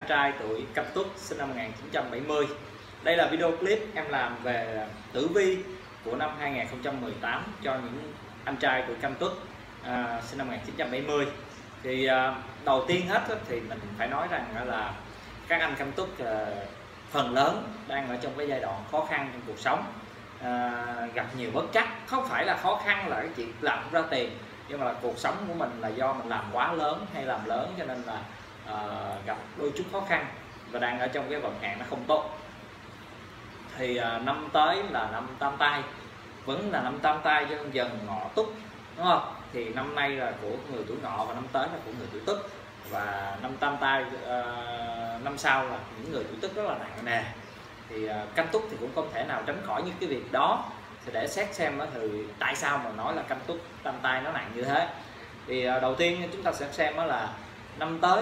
Trai tuổi Canh Tuất sinh năm 1970. Đây là video clip em làm về tử vi của năm 2018 cho những anh trai tuổi Canh Tuất sinh năm 1970. Thì đầu tiên hết thì mình phải nói rằng là các anh Canh Tuất phần lớn đang ở trong cái giai đoạn khó khăn trong cuộc sống, gặp nhiều bất trắc. Không phải là khó khăn là cái chuyện làm không ra tiền, nhưng mà là cuộc sống của mình là do mình làm quá lớn hay làm lớn, cho nên là gặp đôi chút khó khăn và đang ở trong cái vận hạn nó không tốt. Thì năm tới là năm Tam Tai, vẫn là năm Tam Tai cho Dần Ngọ Tuất, đúng không? Thì năm nay là của người tuổi Ngọ và năm tới là của người tuổi Tuất, và năm Tam Tai năm sau là những người tuổi Tuất rất là nặng nề. Thì Canh Tuất thì cũng không thể nào tránh khỏi những cái việc đó. Thì để xét xem thì tại sao mà nói là Canh Tuất Tam Tai nó nặng như thế. Thì đầu tiên chúng ta sẽ xem là năm tới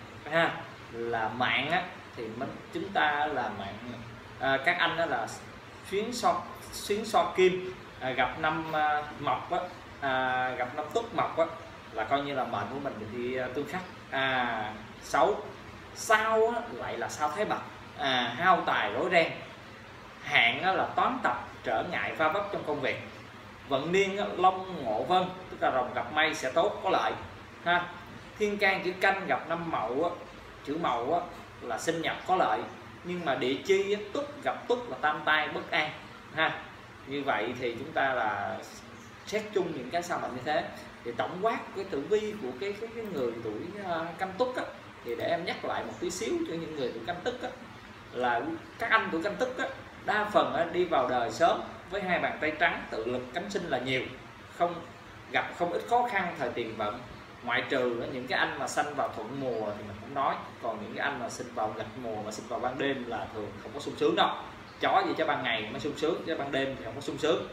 là mạng thì chúng ta là mạng các anh đó là xuyến so kim, gặp năm mộc gặp năm Tuất mộc là coi như là mệnh của mình thì tương khắc xấu. Sao lại là sao Thái Bạch, hao tài rối ren. Hạn là toán tập trở ngại va vấp trong công việc. Vận niên Long Ngộ Vân, tức là rồng gặp mây sẽ tốt, có lợi ha. Thiên can chữ Canh gặp năm Mậu, chữ Mậu là sinh nhập có lợi, nhưng mà địa chi Tuất gặp Tuất là tam tai bất an ha. Như vậy thì chúng ta là xét chung những cái sao mệnh như thế. Thì tổng quát cái tử vi của cái người tuổi Canh Tuất thì để em nhắc lại một tí xíu cho những người tuổi Canh Tuất là các anh tuổi Canh Tuất đa phần đi vào đời sớm với hai bàn tay trắng, tự lực cánh sinh là nhiều, gặp không ít khó khăn thời tiền vận, ngoại trừ những cái anh mà sanh vào thuận mùa thì mình không nói, còn những cái anh mà sinh vào nghịch mùa mà sinh vào ban đêm là thường không có sung sướng đâu. Chó gì cho ban ngày mới sung sướng, chứ ban đêm thì không có sung sướng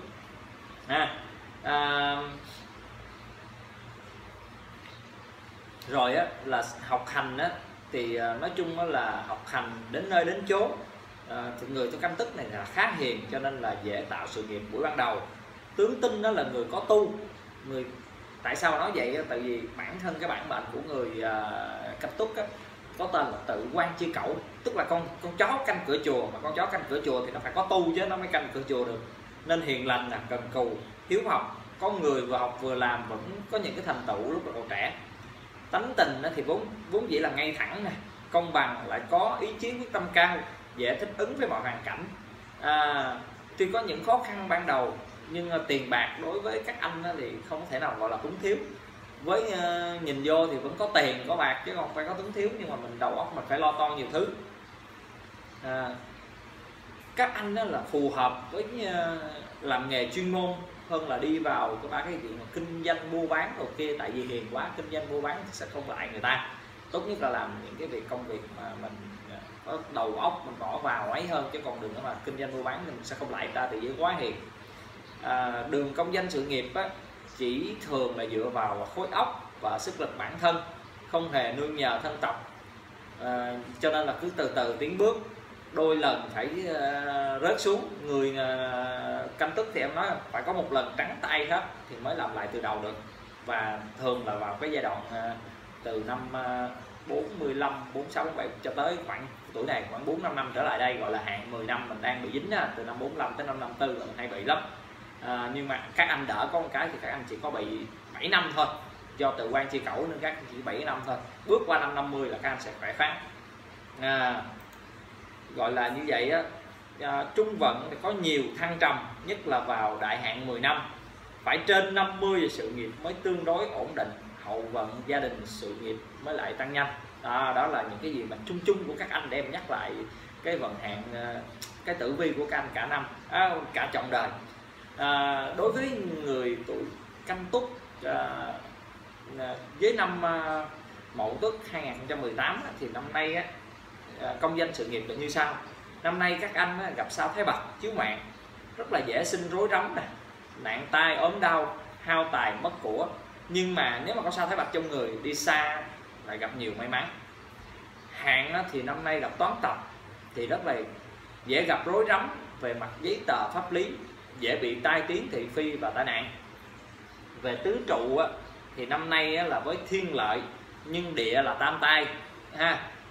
rồi là học hành thì nói chung là học hành đến nơi đến chốn. Thì người tuổi Canh Tuất này là khá hiền, cho nên là dễ tạo sự nghiệp buổi ban đầu. Tướng tinh đó là người có tu. Tại sao nói vậy? Tại vì bản thân cái bản mệnh của người Canh Tuất có tên là Tự Quan Chi Cẩu, tức là con chó canh cửa chùa, mà con chó canh cửa chùa thì nó phải có tu chứ nó mới canh cửa chùa được. Nên hiền lành, cần cù, hiếu học, có người vừa học vừa làm vẫn có những cái thành tựu lúc còn trẻ. Tánh tình thì vốn dĩ là ngay thẳng nè, công bằng, lại có ý chí quyết tâm cao, dễ thích ứng với mọi hoàn cảnh. Tuy có những khó khăn ban đầu, nhưng tiền bạc đối với các anh thì không thể nào gọi là túng thiếu. Với nhìn vô thì vẫn có tiền có bạc chứ không phải có túng thiếu, nhưng mà mình đầu óc mình phải lo toan nhiều thứ. Các anh đó là phù hợp với làm nghề chuyên môn hơn là đi vào cái chuyện mà kinh doanh mua bán đầu kia. Tại vì hiền quá, kinh doanh mua bán thì sẽ không lại người ta. Tốt nhất là làm những cái công việc mà mình có đầu óc mình bỏ vào ấy hơn, chứ còn đừng có mà kinh doanh mua bán thì mình sẽ không lại người ta, thì dễ quá hiền. Đường công danh sự nghiệp chỉ thường là dựa vào khối óc và sức lực bản thân, không hề nương nhờ thân tộc. Cho nên là cứ từ từ tiến bước, đôi lần phải rớt xuống. Người Canh Tuất thì em nói phải có một lần trắng tay hết thì mới làm lại từ đầu được. Và thường là vào cái giai đoạn từ năm 45, 46, 47 cho tới khoảng tuổi này khoảng 4-5 năm trở lại đây, gọi là hạn 10 năm mình đang bị dính từ năm 45 tới năm 54 là mình hay bị lắm. Nhưng mà các anh đỡ có một cái thì các anh chỉ có bị 7 năm thôi, do Tự Quan Chi Cẩu nên các anh chỉ 7 năm thôi. Bước qua năm 50 là các anh sẽ khỏe khoắn. Gọi là như vậy trung vận thì có nhiều thăng trầm, nhất là vào đại hạn 10 năm. Phải trên 50 thì sự nghiệp mới tương đối ổn định, hậu vận gia đình sự nghiệp mới lại tăng nhanh. Đó là những cái gì mà chung của các anh để em nhắc lại cái vận hạn, cái tử vi của các anh cả năm, cả trọn đời. Đối với người tuổi Canh Tuất với năm Mậu Tuất 2018 thì năm nay công danh sự nghiệp là như sau. Năm nay các anh gặp sao Thái Bạch chiếu mạng, rất là dễ sinh rối rắm nè, nạn tai ốm đau, hao tài mất của. Nhưng mà nếu mà có sao Thái Bạch trong người, đi xa lại gặp nhiều may mắn. Hạn thì năm nay gặp toán tập thì rất là dễ gặp rối rắm về mặt giấy tờ pháp lý, dễ bị tai tiếng thị phi và tai nạn. Về tứ trụ thì năm nay là với thiên lợi nhưng địa là tam tai ha,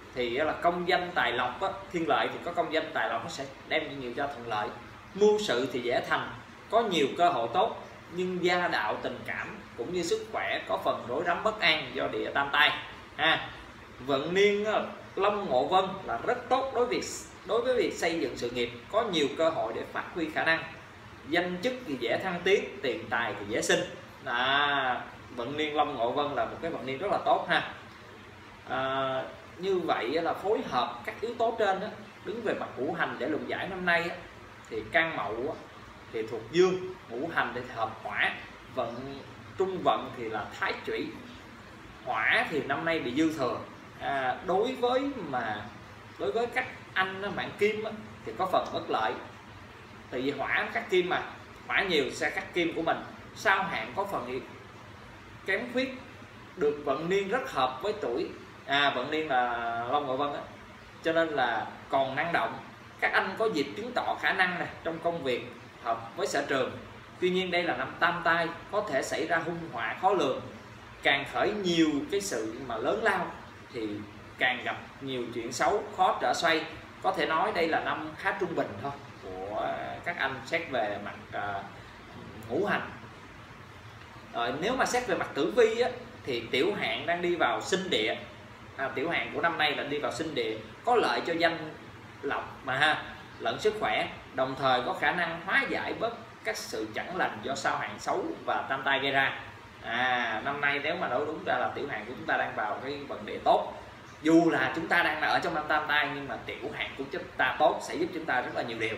thì là công danh tài lộc á, thiên lợi thì có công danh tài lộc, nó sẽ đem nhiều cho thuận lợi. Mưu sự thì dễ thành, có nhiều cơ hội tốt, nhưng gia đạo tình cảm cũng như sức khỏe có phần rối rắm bất an do địa tam tai. Vận niên Long Ngộ Vân là rất tốt đối với việc xây dựng sự nghiệp, có nhiều cơ hội để phát huy khả năng. Danh chức thì dễ thăng tiến, tiền tài thì dễ sinh. Vận niên Long Ngộ Vân là một cái vận niên rất là tốt ha. Như vậy là phối hợp các yếu tố trên đó, đứng về mặt ngũ hành để luận giải năm nay thì Can Mậu thì thuộc dương, ngũ hành thì hợp hỏa, trung vận thì là Thái Chủy. Hỏa thì năm nay bị dư thừa. Đối với các anh mạng kim thì có phần bất lợi, tại vì hỏa cắt kim mà, hỏa nhiều sẽ cắt kim của mình. Sao hạn có phần kém khuyết, được vận niên rất hợp với tuổi vận niên là Long Ngọ Vân cho nên là còn năng động. Các anh có dịp chứng tỏ khả năng này trong công việc, hợp với sở trường. Tuy nhiên đây là năm tam tai, có thể xảy ra hung họa khó lường, càng khởi nhiều cái sự mà lớn lao thì càng gặp nhiều chuyện xấu khó trở xoay. Có thể nói đây là năm khá trung bình thôi của các anh xét về mặt ngũ hành. Nếu mà xét về mặt tử vi thì tiểu hạn đang đi vào sinh địa. Tiểu hạn của năm nay là đi vào sinh địa, có lợi cho danh lộc lẫn sức khỏe, đồng thời có khả năng hóa giải bớt các sự chẳng lành do sao hạn xấu và tam tai gây ra. Năm nay nếu mà nói đúng ra là tiểu hạn của chúng ta đang vào cái vận địa tốt, dù là chúng ta đang ở trong năm tam tai, nhưng mà tiểu hạn của chúng ta tốt sẽ giúp chúng ta rất là nhiều điều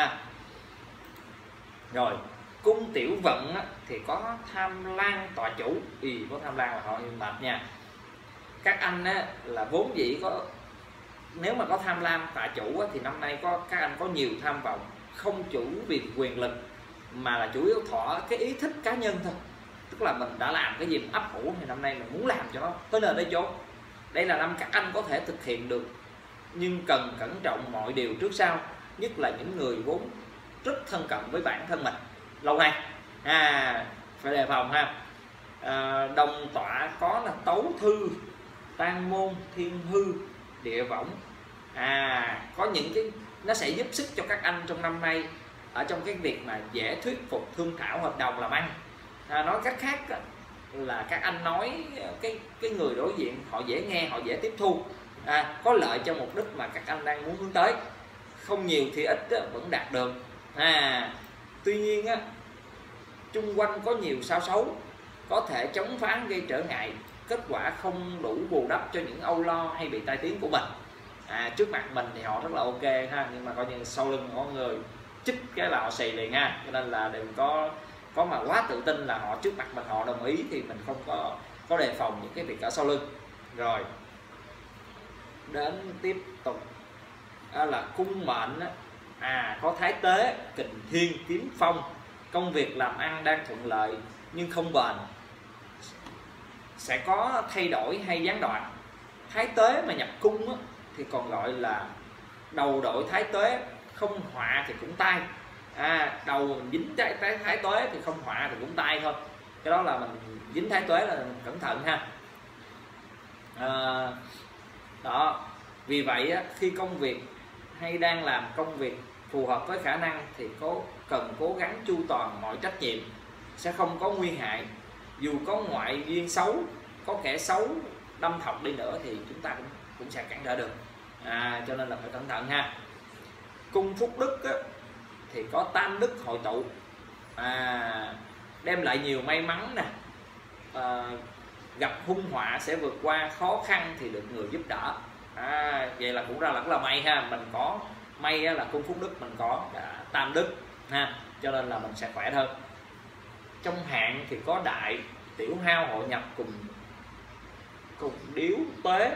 Rồi cung tiểu vận thì có Tham Lang tọa chủ, có Tham Lang là họ mệt nha. Các anh là vốn dĩ có, nếu mà có tham lam tọa chủ thì năm nay các anh có nhiều tham vọng, không chủ vì quyền lực mà là chủ yếu thỏa cái ý thích cá nhân thôi. Tức là mình đã làm cái gì mình ấp ủ thì năm nay mình muốn làm cho nó tới nơi tới chốn. Đây là năm các anh có thể thực hiện được, nhưng cần cẩn trọng mọi điều trước sau, nhất là những người vốn rất thân cận với bản thân mình lâu nay phải đề phòng đồng tọa có là Tấu Thư, Tan Môn, Thiên Hư, Địa Võng. Có những cái nó sẽ giúp sức cho các anh trong năm nay ở trong cái việc mà dễ thuyết phục, thương thảo, hợp đồng làm ăn. Nói cách khác là các anh nói cái người đối diện họ dễ nghe, họ dễ tiếp thu, có lợi cho mục đích mà các anh đang muốn hướng tới. Không nhiều thì ít vẫn đạt được. Tuy nhiên chung quanh có nhiều sao xấu, có thể chống phá gây trở ngại, kết quả không đủ bù đắp cho những âu lo hay bị tai tiếng của mình. Trước mặt mình thì họ rất là ok nhưng mà coi như sau lưng có người chích cái là họ xì liền cho nên là đừng có mà quá tự tin là họ trước mặt mình họ đồng ý thì mình không có đề phòng những cái việc ở sau lưng. Rồi đến tiếp tục là cung mệnh có Thái Tế, Kình Thiên, Kiếm Phong. Công việc làm ăn đang thuận lợi nhưng không bền, sẽ có thay đổi hay gián đoạn. Thái Tế mà nhập cung thì còn gọi là đầu đội Thái Tế, không họa thì cũng tai. Đầu mình dính Thái Tế thì không họa thì cũng tai thôi. Cái đó là mình dính Thái Tế là mình cẩn thận đó. Vì vậy khi công việc hay đang làm công việc phù hợp với khả năng thì cần cố gắng chu toàn mọi trách nhiệm, sẽ không có nguy hại. Dù có ngoại duyên xấu, có kẻ xấu đâm thọc đi nữa thì chúng ta cũng sẽ cản trở được. Cho nên là phải cẩn thận Cung Phúc Đức thì có Tam Đức hội tụ, đem lại nhiều may mắn nè. Gặp hung họa sẽ vượt qua, khó khăn thì được người giúp đỡ. Vậy là cũng rất là may mình có may là Cung Phúc Đức mình có Tam Đức cho nên là mình sẽ khỏe hơn. Trong hạn thì có Đại, Tiểu Hao hội nhập cùng Điếu Tuế.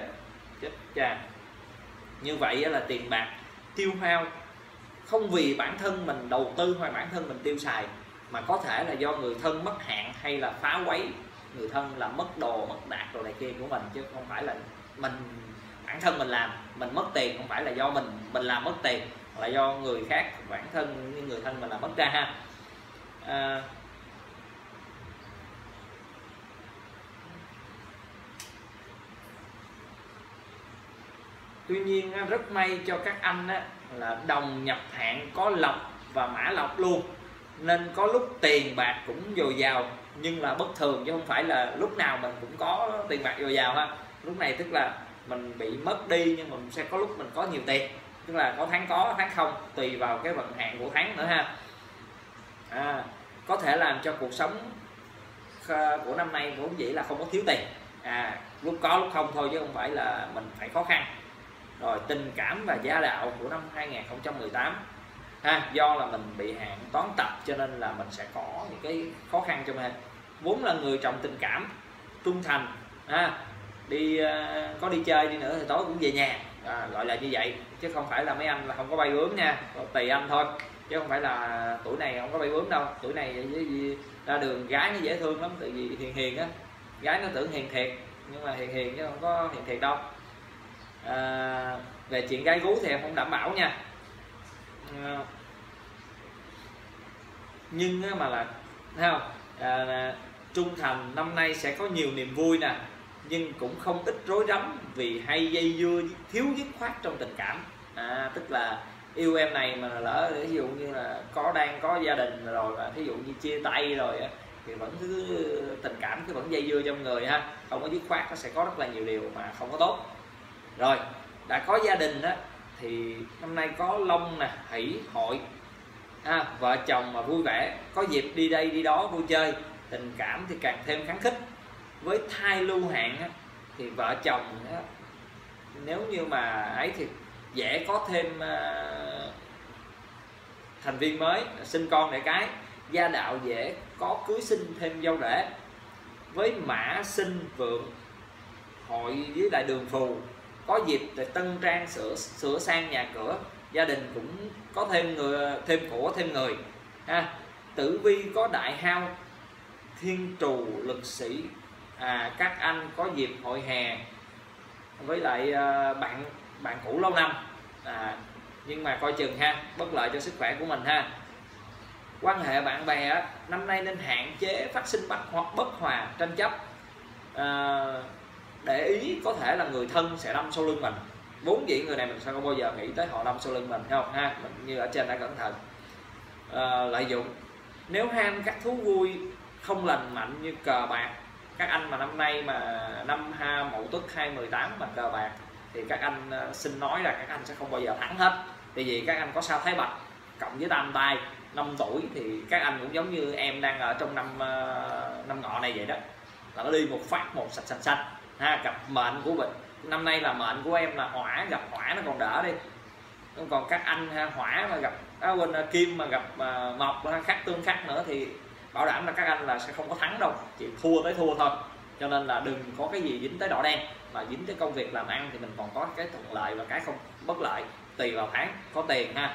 Như vậy là tiền bạc tiêu hao không vì bản thân mình đầu tư hoặc bản thân mình tiêu xài, mà có thể là do người thân mất hạn hay là phá quấy người thân, làm mất đồ, mất đạt đồ này kia của mình, chứ không phải là bản thân mình làm mình mất tiền. Không phải là do mình làm mất tiền, là do người khác, bản thân như người thân mình làm mất ra Tuy nhiên rất may cho các anh là đồng nhập hạn có lọc và mã lọc luôn, nên có lúc tiền bạc cũng dồi dào, nhưng là bất thường chứ không phải là lúc nào mình cũng có tiền bạc dồi dào ha. Lúc này tức là mình bị mất đi, nhưng mình sẽ có lúc mình có nhiều tiền, tức là có tháng không, tùy vào cái vận hạn của tháng nữa ha. Có thể làm cho cuộc sống của năm nay vốn dĩ là không có thiếu tiền, lúc có lúc không thôi chứ không phải là mình phải khó khăn. Rồi tình cảm và gia đạo của năm 2018 do là mình bị hạn toán tập cho nên là mình sẽ có những cái khó khăn cho mình. Vốn là người trọng tình cảm, trung thành, có đi chơi đi nữa thì tối cũng về nhà, gọi là như vậy, chứ không phải là mấy anh là không có bay bướm nha, tùy anh thôi, chứ không phải là tuổi này không có bay bướm đâu. Tuổi này ra đường gái nó dễ thương lắm, tại vì hiền hiền á, gái nó tưởng hiền thiệt nhưng mà hiền hiền chứ không có hiền thiệt đâu. Về chuyện gái gú thì em không đảm bảo nha, nhưng mà là thấy không, trung thành năm nay sẽ có nhiều niềm vui nè, nhưng cũng không ít rối rắm vì hay dây dưa thiếu dứt khoát trong tình cảm. Tức là yêu em này mà lỡ ví dụ như là đang có gia đình rồi mà thí dụ như chia tay rồi thì vẫn cứ tình cảm cứ vẫn dây dưa trong người ha, không có dứt khoát, nó sẽ có rất là nhiều điều mà không có tốt. Rồi đã có gia đình thì năm nay có long nè, hỷ hội, vợ chồng mà vui vẻ, có dịp đi đây đi đó vui chơi, tình cảm thì càng thêm khắng khích. Với thai lưu hạn thì vợ chồng nếu như mà ấy thì dễ có thêm thành viên mới, sinh con đẻ cái, gia đạo dễ có cưới sinh thêm dâu rể. Với mã sinh vượng hội với lại đường phù, có dịp để tân trang sửa sang nhà cửa, gia đình cũng có thêm của thêm người Tử vi có đại hao, thiên trù lực sĩ, các anh có dịp hội hè với lại bạn cũ lâu năm, nhưng mà coi chừng bất lợi cho sức khỏe của mình ha. Quan hệ bạn bè năm nay nên hạn chế phát sinh bất hòa, tranh chấp. Để ý có thể là người thân sẽ đâm sau lưng mình, vốn dĩ người này mình sẽ không bao giờ nghĩ tới họ đâm sau lưng mình, thấy không ha, mình như ở trên đã cẩn thận. Lợi dụng nếu ham các thú vui không lành mạnh như cờ bạc, các anh mà năm nay mà năm Mậu Tuất 2018 mà cờ bạc thì các anh xin nói là các anh sẽ không bao giờ thắng hết, tại vì các anh có sao Thái Bạch cộng với tam tai 5 tuổi thì các anh cũng giống như em đang ở trong năm Ngọ này vậy đó, là nó đi một phát một sạch xanh gặp mệnh của mình năm nay là mệnh của em là hỏa, gặp hỏa nó còn đỡ đi, còn các anh hỏa mà gặp kim mà gặp mộc khắc tương khắc nữa thì bảo đảm là các anh là sẽ không có thắng đâu, chỉ thua tới thua thôi. Cho nên là đừng có cái gì dính tới đỏ đen, mà dính tới công việc làm ăn thì mình còn có cái thuận lợi và cái không bất lợi, tùy vào tháng có tiền ha.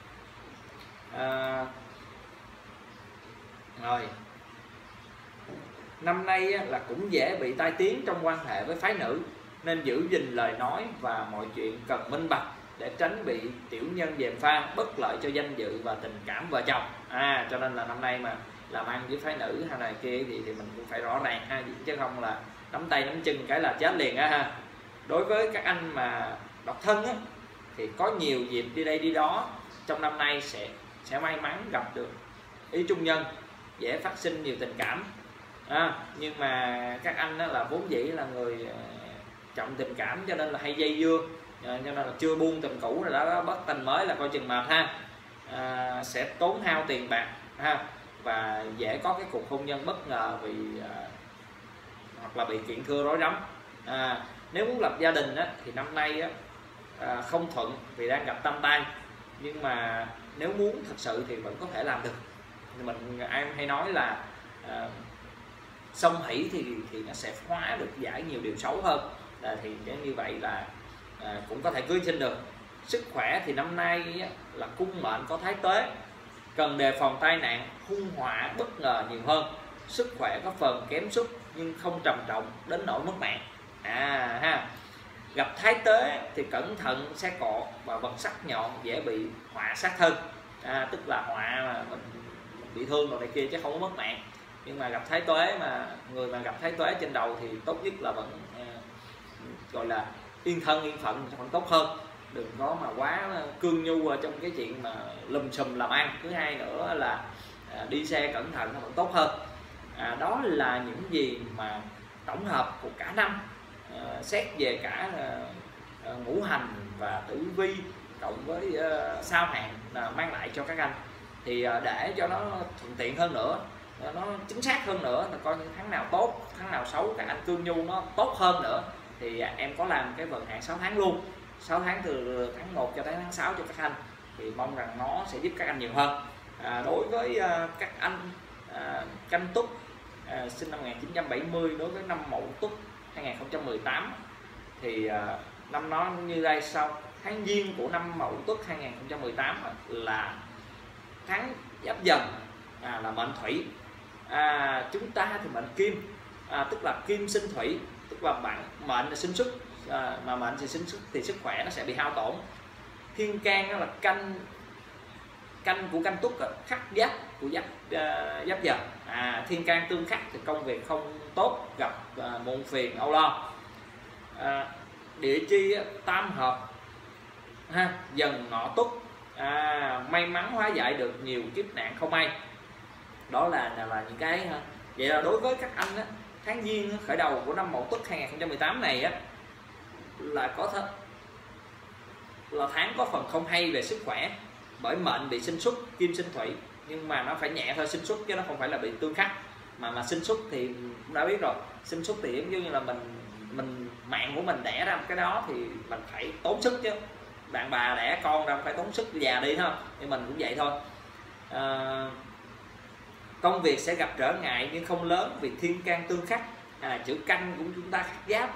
Rồi năm nay là cũng dễ bị tai tiếng trong quan hệ với phái nữ, nên giữ gìn lời nói và mọi chuyện cần minh bạch để tránh bị tiểu nhân gièm pha, bất lợi cho danh dự và tình cảm vợ chồng. Cho nên là năm nay mà làm ăn với phái nữ hay này kia thì mình cũng phải rõ ràng chứ không là nắm tay nắm chân cái là chết liền ha. Đối với các anh mà độc thân thì có nhiều dịp đi đây đi đó trong năm nay sẽ may mắn gặp được ý trung nhân, dễ phát sinh nhiều tình cảm. Nhưng mà các anh là vốn dĩ là người trọng tình cảm cho nên là hay dây dưa, cho nên là chưa buông tình cũ rồi đó bắt tình mới là coi chừng mệt sẽ tốn hao tiền bạc và dễ có cái cuộc hôn nhân bất ngờ hoặc là bị kiện thưa rối rắm. Nếu muốn lập gia đình thì năm nay không thuận vì đang gặp tam tai, nhưng mà nếu muốn thật sự thì vẫn có thể làm được. Em hay nói là song hỷ thì nó sẽ hóa được giải nhiều điều xấu hơn, thì như vậy là cũng có thể cưới sinh được. Sức khỏe thì năm nay là cung mệnh có thái tuế, cần đề phòng tai nạn hung họa bất ngờ nhiều hơn. Sức khỏe có phần kém sút nhưng không trầm trọng đến nỗi mất mạng. Gặp thái tuế thì cẩn thận xe cộ và vật sắc nhọn, dễ bị họa sát thân, tức là họa mà mình bị thương rồi này kia chứ không có mất mạng. Nhưng mà gặp thái tuế, mà người mà gặp thái tuế trên đầu thì tốt nhất là vẫn gọi là yên thân yên phận vẫn tốt hơn, đừng có mà quá cương nhu ở trong cái chuyện mà lùm xùm làm ăn. Thứ hai nữa là đi xe cẩn thận nó vẫn tốt hơn. Đó là những gì mà tổng hợp của cả năm, xét về cả ngũ hành và tử vi cộng với sao hạn là mang lại cho các anh. Thì để cho nó thuận tiện hơn nữa, nó chính xác hơn nữa, là coi những tháng nào tốt tháng nào xấu, các anh cương nhu nó tốt hơn nữa, thì em có làm cái vận hạn 6 tháng luôn, 6 tháng từ tháng 1 cho tới tháng 6 cho các anh, thì mong rằng nó sẽ giúp các anh nhiều hơn. Đối với các anh Canh Tuất sinh năm 1970, đối với năm Mậu Tuất 2018 thì năm nó như đây sau. Tháng Giêng của năm Mậu Tuất 2018 là tháng Giáp Dần, là mệnh Thủy. Chúng ta thì mệnh Kim, tức là Kim sinh Thủy, tức là mệnh là sinh xuất, mà mệnh thì sinh xuất thì sức khỏe nó sẽ bị hao tổn. Thiên can đó là canh của Canh Tuất, khắc Giáp của Giáp Dần. Thiên can tương khắc thì công việc không tốt, gặp muộn phiền âu lo. Địa chi tam hợp Dần Ngọ Tuất, may mắn hóa giải được nhiều kiếp nạn không may. Đó là những cái. Vậy là đối với các anh tháng Giêng khởi đầu của năm Mậu Tuất 2018 này là có là tháng có phần không hay về sức khỏe, bởi mệnh bị sinh xuất Kim sinh Thủy, nhưng mà nó phải nhẹ thôi, sinh xuất chứ nó không phải là bị tương khắc. Mà sinh xuất thì cũng đã biết rồi, sinh xuất thì giống như là mình mạng của mình đẻ ra cái đó thì mình phải tốn sức chứ. Bạn bà đẻ con ra phải tốn sức, già đi thôi, thì mình cũng vậy thôi. Công việc sẽ gặp trở ngại nhưng không lớn vì thiên can tương khắc. Chữ canh của chúng ta khắc Giáp,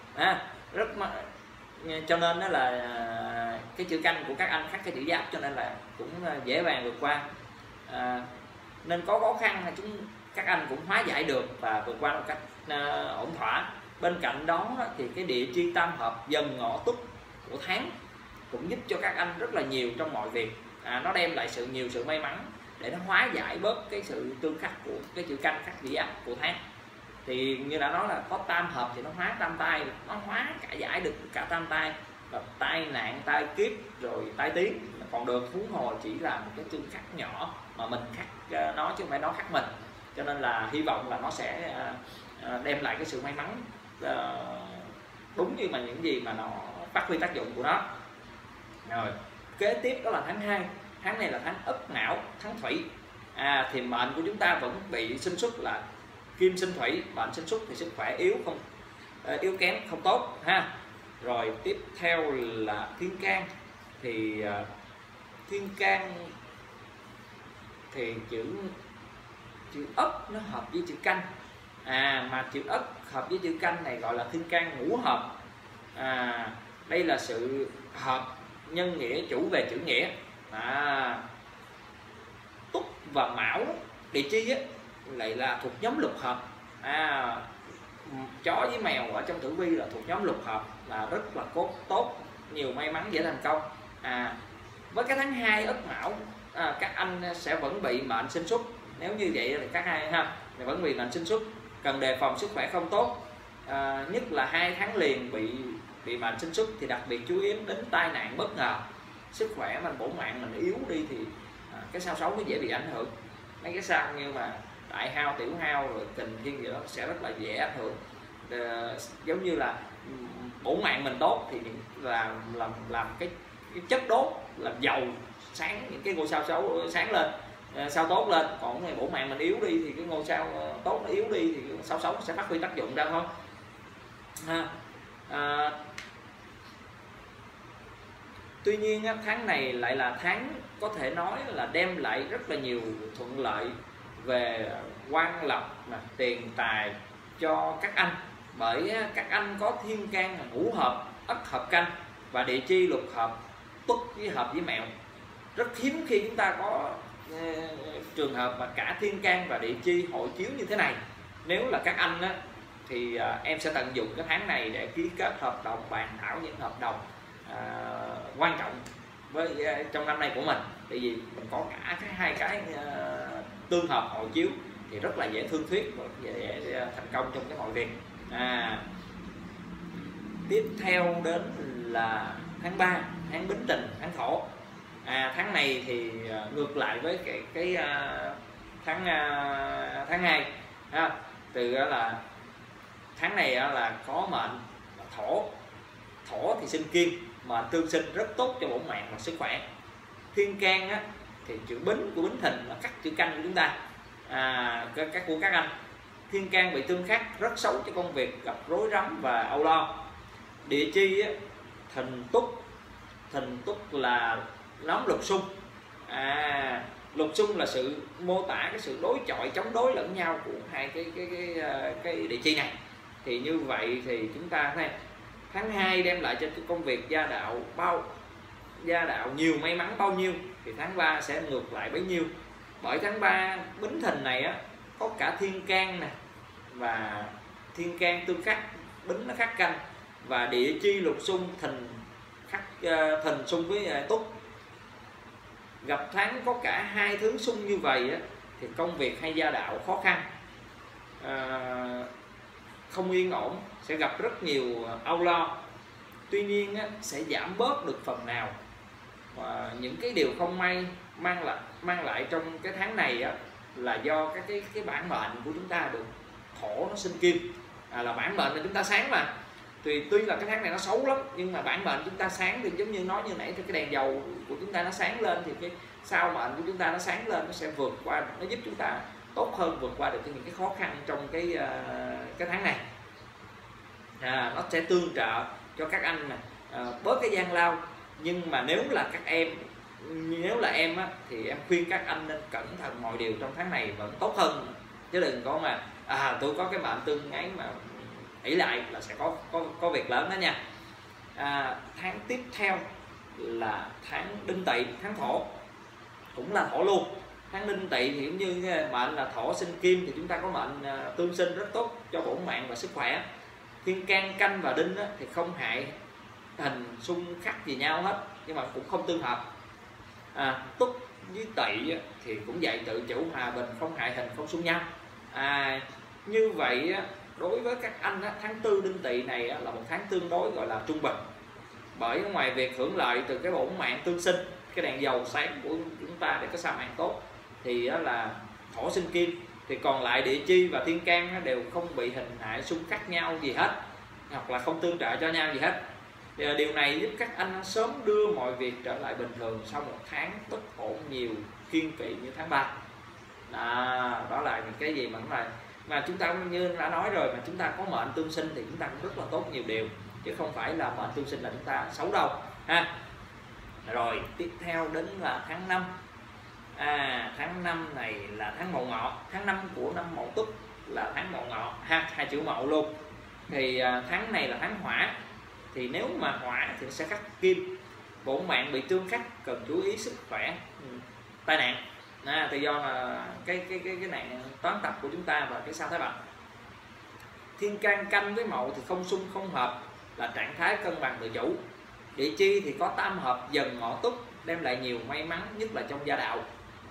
cho nên đó là cái chữ canh của các anh khắc cái chữ Giáp, cho nên là cũng dễ dàng vượt qua. Nên có khó khăn là các anh cũng hóa giải được và vượt qua một cách ổn thỏa. Bên cạnh đó thì cái địa chi tam hợp Dần Ngọ Tuất của tháng cũng giúp cho các anh rất là nhiều trong mọi việc. Nó đem lại nhiều sự may mắn để nó hóa giải bớt cái sự tương khắc của cái chữ canh khắc chữ Giáp của tháng. Thì như đã nói là có tam hợp thì nó hóa tam tai, nó hóa cả giải được cả tam tai, và tai nạn, tai kiếp rồi tai tiếng còn được, huống hồ chỉ là một cái tương khắc nhỏ mà mình khắc nó chứ không phải nó khắc mình. Cho nên là hy vọng là nó sẽ đem lại cái sự may mắn đúng như mà những gì mà nó phát huy tác dụng của nó. Rồi kế tiếp đó là tháng 2. Tháng này là tháng Ất Mão, tháng Thủy. Thì mệnh của chúng ta vẫn bị sinh xuất là Kim sinh Thủy, mệnh sinh xuất thì sức khỏe yếu kém không tốt ha. Rồi tiếp theo là thiên can, thì thiên can thì chữ Ất nó hợp với chữ Canh, mà chữ Ất hợp với chữ Canh này gọi là thiên can ngũ hợp. Đây là sự hợp nhân nghĩa chủ về chữ nghĩa. Tuất và Mão địa chi lại là thuộc nhóm lục hợp. Chó với mèo ở trong tử vi là thuộc nhóm lục hợp, là rất là tốt, nhiều may mắn dễ thành công. Với cái tháng 2 Ất Mão, các anh sẽ vẫn bị mệnh sinh xuất. Nếu như vậy thì các hai thì vẫn bị mệnh sinh xuất, cần đề phòng sức khỏe không tốt. Nhất là 2 tháng liền bị mệnh sinh xuất thì đặc biệt chú ý đến tai nạn bất ngờ. Sức khỏe mình bổn mạng mình yếu đi thì cái sao xấu nó dễ bị ảnh hưởng. Mấy cái sao như mà đại hao, tiểu hao rồi kình thiên gì đó sẽ rất là dễ ảnh hưởng. Giống như là bổn mạng mình tốt thì làm cái chất đốt, làm dầu sáng những cái ngôi sao xấu sáng lên, sao tốt lên. Còn ngày bổn mạng mình yếu đi thì cái ngôi sao tốt nó yếu đi thì sao xấu sẽ phát huy tác dụng ra thôi. Tuy nhiên tháng này lại là tháng có thể nói là đem lại rất là nhiều thuận lợi về quan lộc, tiền tài cho các anh, bởi các anh có thiên can ngũ hợp Ất hợp Canh và địa chi lục hợp Tuất với hợp với Mẹo. Rất hiếm khi chúng ta có trường hợp mà cả thiên can và địa chi hội chiếu như thế này. Nếu là các anh thì em sẽ tận dụng cái tháng này để ký kết hợp đồng, bàn thảo những hợp đồng quan trọng với trong năm nay của mình. Tại vì mình có cả hai cái tương hợp hội chiếu thì rất là dễ thương thuyết và dễ thành công trong cái mọi việc. Tiếp theo đến là tháng 3, tháng Bính Thìn, tháng Thổ. Tháng này thì ngược lại với cái tháng 2 ha. Từ là tháng này là có mệnh Thổ. Thổ thì sinh kim, mệnh tương sinh rất tốt cho bổn mạng và sức khỏe. Thiên can á, thì chữ Bính của Bính Thìn là cắt chữ canh của chúng ta, của các anh. Thiên can bị tương khắc rất xấu cho công việc, gặp rối rắm và âu lo. Địa chi á, Thìn Túc. Thìn Túc là nóng lục xung. Lục xung là sự mô tả cái sự đối chọi, chống đối lẫn nhau của hai cái địa chi này. Thì như vậy thì chúng ta thấy tháng 2 đem lại cho công việc gia đạo nhiều may mắn bao nhiêu thì tháng 3 sẽ ngược lại bấy nhiêu. Bởi tháng 3 Bính Thìn này á, có cả thiên can nè, và thiên can tương khắc, Bính nó khắc canh, và địa chi lục xung, Thìn khắc Thìn xung với Túc. Gặp tháng có cả hai thứ xung như vậy á, thì công việc hay gia đạo khó khăn, không yên ổn, sẽ gặp rất nhiều âu lo. Tuy nhiên á, sẽ giảm bớt được phần nào. Và những cái điều không may mang lại trong cái tháng này á, là do cái bản mệnh của chúng ta được Thổ nó sinh kim, là bản mệnh là chúng ta sáng mà. Tuy là cái tháng này nó xấu lắm, nhưng mà bản mệnh chúng ta sáng thì giống như nói như nãy, thì cái đèn dầu của chúng ta nó sáng lên, thì cái sao mệnh của chúng ta nó sáng lên, nó sẽ vượt qua, nó giúp chúng ta tốt hơn, vượt qua được những cái khó khăn trong cái tháng này. Nó sẽ tương trợ cho các anh này, bớt cái gian lao. Nhưng mà nếu là em á, thì em khuyên các anh nên cẩn thận mọi điều trong tháng này vẫn tốt hơn, chứ đừng có mà tôi có cái mệnh tương ấy mà ỷ lại là sẽ có việc lớn đó nha. Tháng tiếp theo là tháng Đinh Tỵ, tháng Thổ, cũng là Thổ luôn. Tháng Đinh Tỵ thì cũng như mệnh là Thổ sinh kim, thì chúng ta có mệnh tương sinh rất tốt cho bổn mạng và sức khỏe. Thiên can canh và đinh á, thì không hại hình xung khắc gì nhau hết, nhưng mà cũng không tương hợp. Túc với Tỵ thì cũng vậy, tự chủ hòa bình, không hại hình, không xung nhau. Như vậy đối với các anh tháng 4 Đinh Tỵ này là một tháng tương đối gọi là trung bình. Bởi ngoài việc hưởng lợi từ cái bổn mạng tương sinh, cái đèn dầu sáng của chúng ta để có sao mạng tốt, thì là Thổ sinh kim, thì còn lại địa chi và thiên can đều không bị hình hại xung khắc nhau gì hết, hoặc là không tương trợ cho nhau gì hết. Thì điều này giúp các anh sớm đưa mọi việc trở lại bình thường sau một tháng bất ổn nhiều kiên kỵ như tháng 3. Đó là những cái gì mà chúng ta như đã nói rồi, mà chúng ta có mệnh tương sinh thì chúng ta cũng rất là tốt nhiều điều, chứ không phải là mệnh tương sinh là chúng ta xấu đâu ha. Rồi tiếp theo đến là tháng 5. Tháng 5 này là tháng Mậu Ngọ. Tháng 5 của năm Mậu Tuất là tháng Mậu Ngọ ha, hai chữ Mậu luôn. Thì tháng này là tháng Hỏa. Thì nếu mà hỏa thì sẽ khắc kim, bổn mạng bị tương khắc, cần chú ý sức khỏe, tai nạn. Thì do là cái nạn toán tập của chúng ta và cái sao Thái Bạch. Thiên can canh với Mậu thì không xung không hợp, là trạng thái cân bằng tự chủ. Địa chi thì có tam hợp Dần Ngọ Tuất, đem lại nhiều may mắn, nhất là trong gia đạo.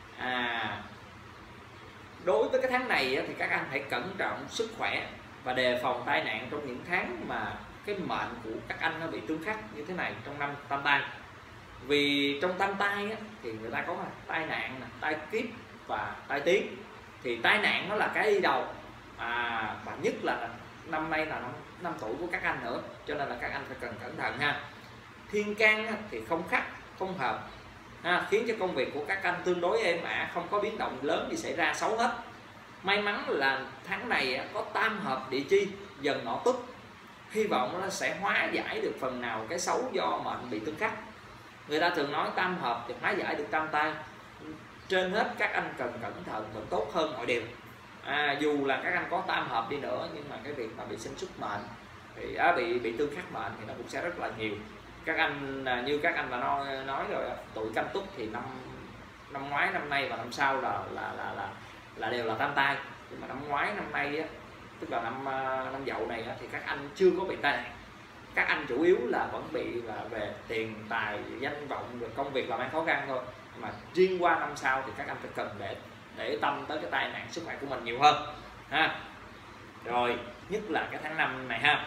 Đối với cái tháng này thì các anh hãy cẩn trọng sức khỏe và đề phòng tai nạn trong những tháng mà cái mệnh của các anh nó bị tương khắc như thế này trong năm tam tai. Vì trong tam tai thì người ta có tai nạn, tai kiếp và tai tiếng. Thì tai nạn nó là cái đi đầu, và nhất là năm nay là năm tuổi của các anh nữa, cho nên là các anh phải cần cẩn thận ha. Thiên can thì không khắc không hợp, khiến cho công việc của các anh tương đối êm ả, không có biến động lớn gì xảy ra xấu hết. May mắn là tháng này có tam hợp địa chi Dần Ngọ Tuất, hy vọng nó sẽ hóa giải được phần nào cái xấu do mệnh bị tương khắc. Người ta thường nói tam hợp thì hóa giải được tam tai. Trên hết các anh cần cẩn thận vẫn tốt hơn mọi điều. Dù là các anh có tam hợp đi nữa, nhưng mà cái việc mà bị sinh xuất mệnh thì bị tương khắc mệnh thì nó cũng sẽ rất là nhiều. Các anh như các anh đã nói rồi, tuổi Canh Tuất thì năm ngoái, năm nay và năm sau là đều là tam tai. Nhưng mà năm ngoái, năm nay tức là năm Dậu này thì các anh chưa có bị tai nạn. Các anh chủ yếu là vẫn bị là về tiền tài, danh vọng, rồi công việc làm ăn khó khăn thôi. Mà riêng qua năm sau thì các anh phải cần để tâm tới cái tai nạn sức khỏe của mình nhiều hơn ha. Rồi nhất là cái tháng 5 này ha.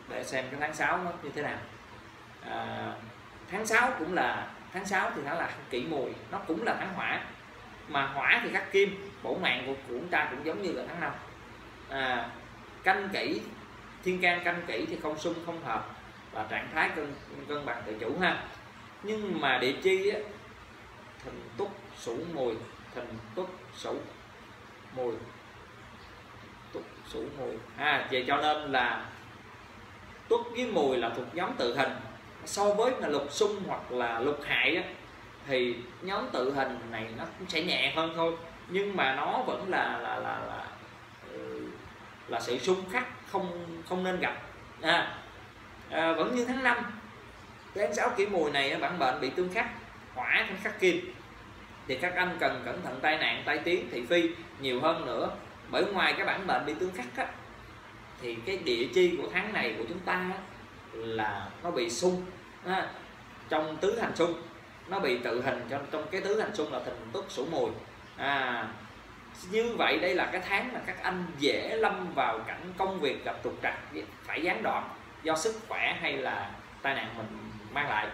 để xem cái tháng 6 nó như thế nào. Tháng 6 cũng là tháng 6 thì nó là kỷ mùi, nó cũng là tháng hỏa, mà hỏa thì khắc kim, bổ mạng của chúng ta cũng giống như là tháng 5. Canh kỷ, thiên can canh kỷ thì không xung không hợp và trạng thái cân bằng tự chủ ha. Nhưng mà địa chi á, Thìn Tuất Sửu Mùi, Thìn Tuất Sửu Mùi, Tuất Sửu Mùi vậy cho nên là Tuất với Mùi là thuộc nhóm tự hình. So với là lục xung hoặc là lục hại á, thì nhóm tự hình này nó cũng sẽ nhẹ hơn thôi, nhưng mà nó vẫn là sự xung khắc không nên gặp. Vẫn như tháng 5, tháng 6 kỷ mùi này bản mệnh bị tương khắc hỏa thêm khắc kim, thì các anh cần cẩn thận tai nạn, tai tiếng, thị phi nhiều hơn nữa. Bởi ngoài cái bản mệnh bị tương khắc á, thì cái địa chi của tháng này của chúng ta á, là nó bị xung trong tứ hành xung, nó bị tự hình trong cái tứ hành xung là Thìn Tuất Sửu Mùi. Như vậy đây là cái tháng mà các anh dễ lâm vào cảnh công việc gặp trục trặc, phải gián đoạn do sức khỏe hay là tai nạn mình mang lại.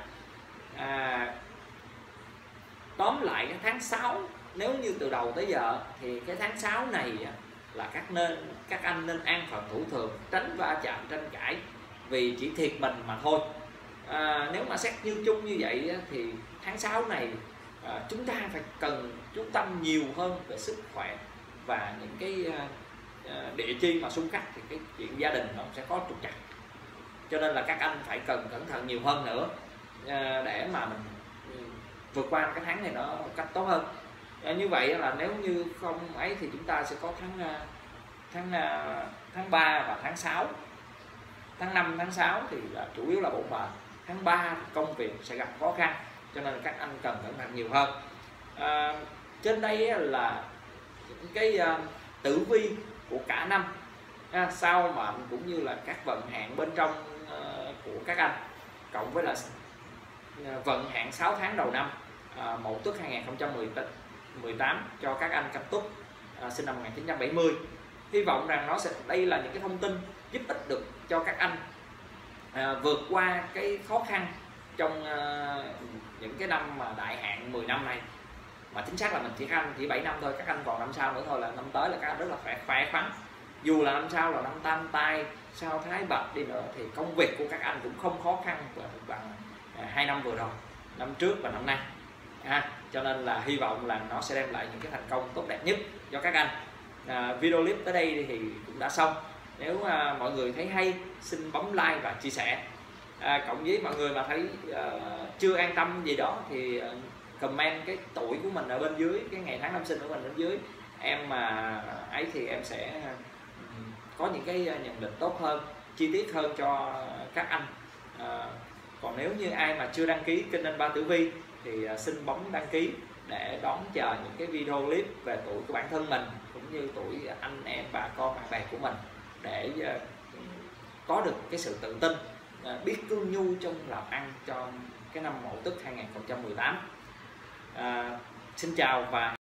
Tóm lại cái tháng 6 nếu như từ đầu tới giờ thì cái tháng 6 này là các anh nên an phận thủ thường, tránh va chạm tranh cãi vì chỉ thiệt mình mà thôi. Nếu mà xét như chung như vậy thì tháng 6 này chúng ta phải cần chú tâm nhiều hơn về sức khỏe và những cái địa chi mà xung khắc thì cái chuyện gia đình nó sẽ có trục trặc, cho nên là các anh phải cần cẩn thận nhiều hơn nữa để mà mình vượt qua cái tháng này nó một cách tốt hơn. Như vậy là nếu như không ấy thì chúng ta sẽ có tháng 3 và tháng 6. Tháng 5, tháng 6 thì là chủ yếu là bộn bề. Tháng 3 công việc sẽ gặp khó khăn, cho nên các anh cần cẩn thận nhiều hơn. Trên đây là những cái tử vi của cả năm, sao mệnh cũng như là các vận hạn bên trong của các anh, cộng với là vận hạn 6 tháng đầu năm Mậu Tuất 2018 cho các anh Canh Tuất sinh năm 1970. Hy vọng rằng đây là những cái thông tin giúp ích được cho các anh vượt qua cái khó khăn trong những cái năm mà đại hạn 10 năm này. Mà chính xác là mình chỉ 7 năm thôi, các anh còn năm sau nữa thôi, là năm tới là các anh rất là khỏe khoắn. Dù là năm sau là năm Tam Tai, sao Thái Bạch đi nữa thì công việc của các anh cũng không khó khăn bằng 2 năm vừa rồi, năm trước và năm nay. Cho nên là hy vọng là nó sẽ đem lại những cái thành công tốt đẹp nhất cho các anh. Video clip tới đây thì cũng đã xong. Nếu mọi người thấy hay xin bấm like và chia sẻ. Cộng với mọi người mà thấy chưa an tâm gì đó thì comment cái tuổi của mình ở bên dưới, cái ngày tháng năm sinh của mình ở bên dưới, em mà ấy thì em sẽ có những cái nhận định tốt hơn, chi tiết hơn cho các anh. Còn nếu như ai mà chưa đăng ký kênh Anh Ba Tử Vi thì xin bấm đăng ký để đón chờ những cái video clip về tuổi của bản thân mình cũng như tuổi anh em bà con bạn bè của mình, để có được cái sự tự tin, biết cương nhu trong làm ăn cho cái năm Mậu Tuất 2018. Xin chào và